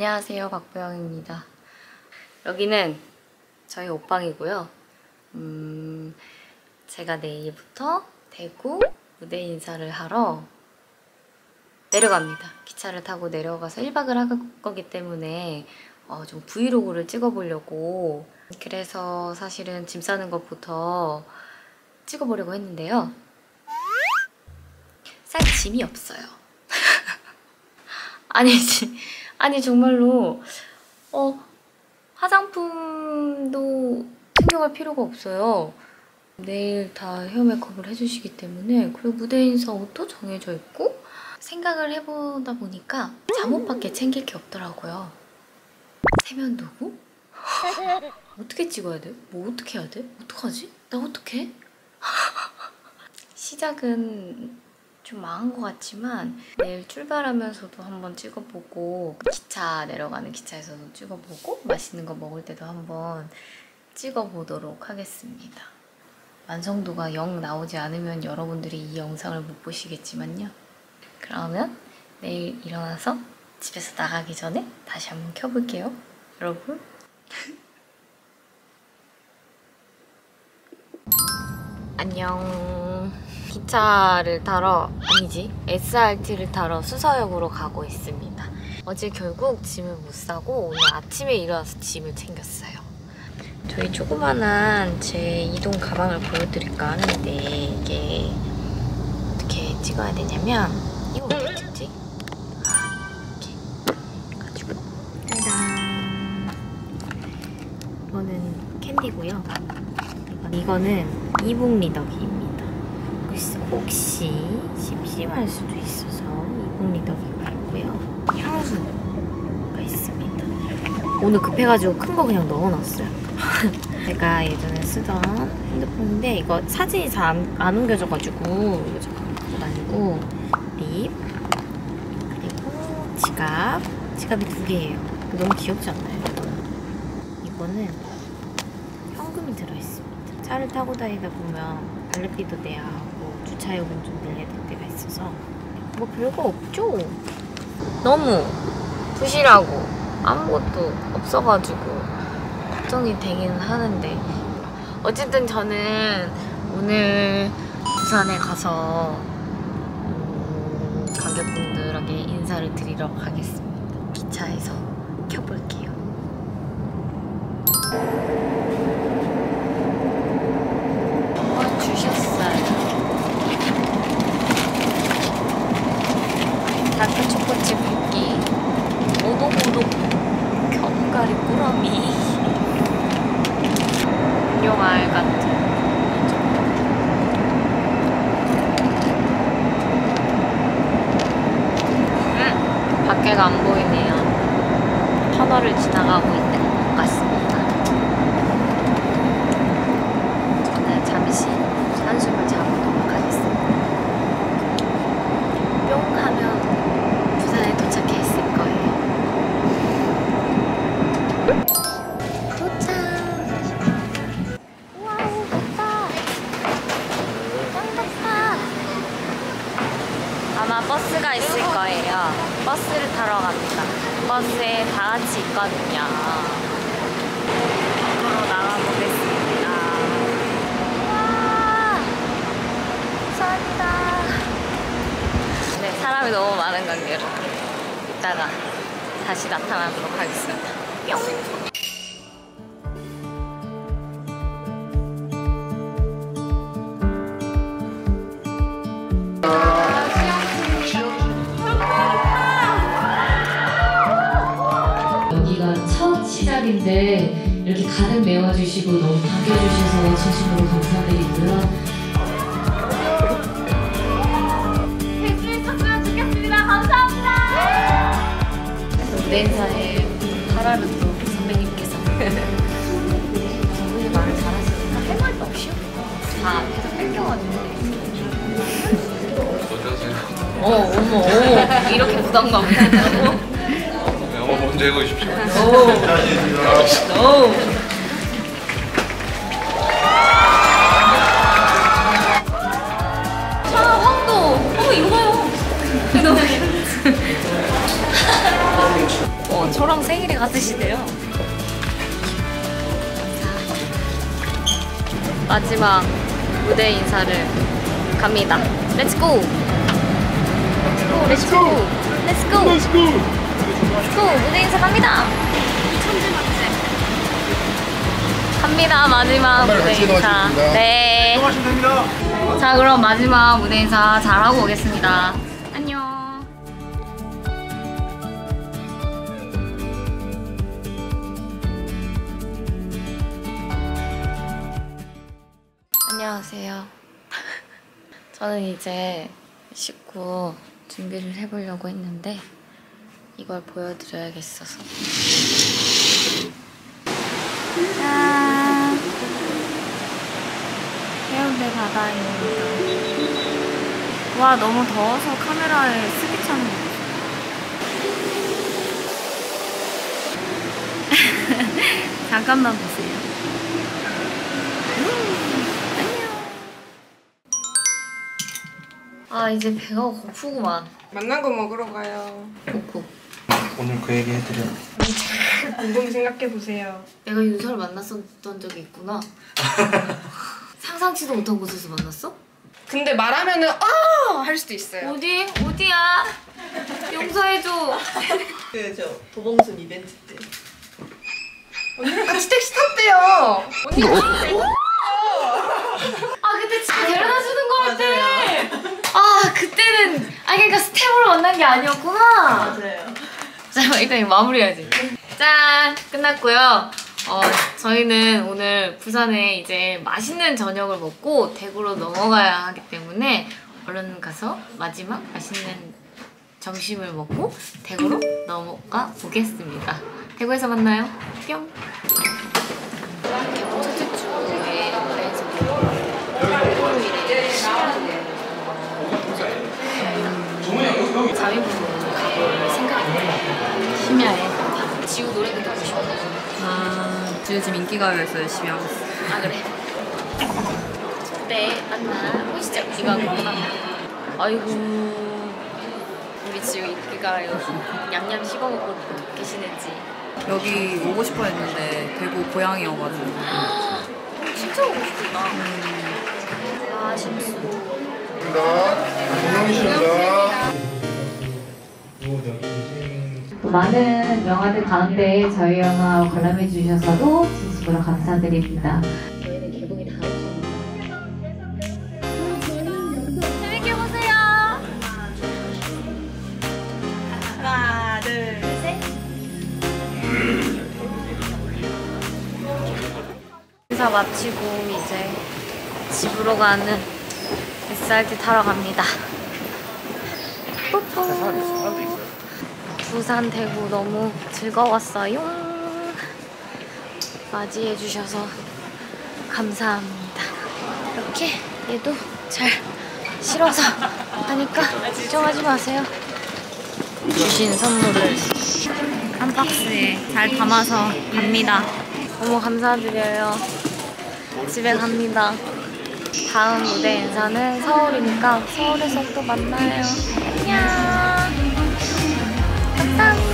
안녕하세요, 박보영입니다. 여기는 저희 옷방이고요. 제가 내일부터 대구 무대 인사를 하러 내려갑니다. 기차를 타고 내려가서 1박을 할 거기 때문에 좀 브이로그를 찍어보려고, 그래서 사실은 짐 싸는 것부터 찍어보려고 했는데요. 쌀 짐이 없어요. 아니 정말로 화장품도 챙겨갈 필요가 없어요. 내일 다 헤어 메이크업을 해주시기 때문에, 그리고 무대 인사 옷도 정해져 있고, 생각을 해보다 보니까 잠옷밖에 챙길 게 없더라고요. 세면도구? 어떻게 찍어야 돼? 뭐 어떻게 해야 돼? 어떡하지? 나 어떡해? 시작은 좀 망한 것 같지만 내일 출발하면서도 한번 찍어보고, 기차 내려가는 기차에서도 찍어보고, 맛있는 거 먹을 때도 한번 찍어보도록 하겠습니다. 완성도가 영 나오지 않으면 여러분들이 이 영상을 못 보시겠지만요. 그러면 내일 일어나서 집에서 나가기 전에 다시 한번 켜볼게요, 여러분. 안녕. 기차를 타러, 아니지, SRT를 타러 수서역으로 가고 있습니다. 어제 결국 짐을 못 싸고 오늘 아침에 일어나서 짐을 챙겼어요. 저희 조그만한 제 이동 가방을 보여드릴까 하는데, 이게 어떻게 찍어야 되냐면, 이거 어떻게 찍지? 이렇게 해가지고, 짜잔! 이거는 캔디고요. 이거는 이북 리더기입니다. 혹시 심심할 수도 있어서 이북 리더기가 있고요. 향수가 있습니다. 오늘 급해가지고 큰 거 그냥 넣어놨어요. 제가 예전에 쓰던 핸드폰인데, 이거 사진이 잘 안 옮겨져가지고 이거 잠깐 갖고 다니고, 립, 그리고 지갑이 2개예요. 너무 귀엽지 않나요? 이거는 현금이 들어있습니다. 차를 타고 다니다 보면 달력비도 내야 하고 주차요금 좀 내야 될 때가 있어서 뭐 별거 없죠? 너무 부실하고 아무것도 없어가지고 걱정이 되기는 하는데, 어쨌든 저는 오늘 부산에 가서 관객분들에게 인사를 드리러 가겠습니다. 기차에서 켜볼게요. 주셨어요. 다크 초코칩 쿠키, 오독오독 견과리 꾸러미, 용알 같은 밖에가 안 보이네요. 터널을 지나가고 있는 것 같습니다. 저는 잠시 한숨을 자보도록 하겠습니다. 뿅 하면 부산에 도착해 있을 거예요. 도착! 와우, 덥다! 짱 덥다! 아마 버스가 있을 거예요. 버스를 타러 갑니다. 버스에 다 같이 있거든요. 앞으로 나가보겠습니다. 와, 감사합니다. 네, 사람이 너무 많은 관계로 이따가 다시 나타나도록 하겠습니다. 뿅! 시작인데 이렇게 가득 메워주시고 너무 반겨주셔서 진심으로 감사드리고요. 백수의 쳤으면 좋겠습니다. 감사합니다. 무대 인사에 하라는 또 선배님께서 선배님 말을 잘하시니까 할 말도 없이요. 다 계속 뺏겨가지고. 어머 이렇게 부담감 없다고? 먼저 해보십시오. 자, 황도. 이거 봐요. 저랑 생일이 같으시대요. 마지막 무대 인사를 갑니다. Let's go! Let's go! Let's go! Let's go! Let's go! 무대 인사 갑니다! 갑니다. 마지막 무대 인사. 네. 자, 그럼 마지막 무대 인사 잘하고 오겠습니다. 안녕. 안녕하세요. 저는 이제 씻고 준비를 해보려고 했는데 이걸 보여드려야겠어서. 짠! 해운대 바다입니다. 와, 너무 더워서 카메라에 습이 차는 거 잠깐만 보세요. 아, 이제 배가 고프구만. 만난 거 먹으러 가요. 고프. 오늘 그 얘기 해드려. 곰곰이 생각해보세요. 내가 윤서를 만났었던 적이 있구나. 상상치도 못한 곳에서 만났어? 근데 말하면은 할 수도 있어요. 어디? 어디야? 용서해줘. 저 도봉순 이벤트 때 언니랑 같이 택시 탔대요. 언니가 아, 그때 진짜 데려다 주는 거였대. 아, 그때는 그러니까 스텝으로 만난 게 아니었구나. 맞아요. 자, 일단 이거 마무리해야지. 짠! 끝났고요. 저희는 오늘 부산에 이제 맛있는 저녁을 먹고 대구로 넘어가야 하기 때문에 얼른 가서 마지막 맛있는 점심을 먹고 대구로 넘어가 보겠습니다. 대구에서 만나요. 뿅! 첫째 주에 무대에서 토요일에 자위분으로 가볼 생각입니다. 심야에 지우 노래 듣고 싶어요. 요즘 인기가요에서 열심히 하고 있어요. 아, 그래? 네, 만나 보시죠. 이거 하겠구나. 아이고, 우리 지우 인기가요 냠냠 씹어먹고 계시는지. 여기 오고 싶어 했는데 대구 고향이어가지고 진짜 오고 싶다. 아, 실수. 많은 영화들 가운데 저희 영화 관람해 주셔서도 진심으로 감사드립니다. 저희는 개봉이 다음 주입니다. 재밌게 보세요. 하나 둘 셋. 인사 마치고 이제 집으로 가는 SRT 타러 갑니다. 뽀뽀. 부산, 대구 너무 즐거웠어요. 맞이해주셔서 감사합니다. 이렇게 얘도 잘 실어서 하니까 걱정하지 마세요. 주신 선물을 한 박스에 잘 담아서 갑니다. 너무 감사드려요. 집에 갑니다. 다음 무대 인사는 서울이니까 서울에서 또 만나요. 안녕. 감사합니다.